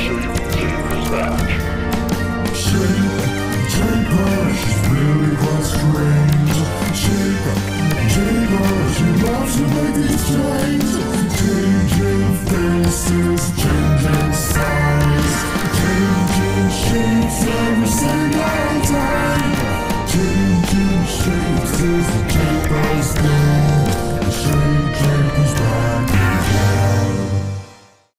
Shape Japer's back. Shape Japer, she's really quite strange. Shape Japer, she loves to make these changes. Changing faces.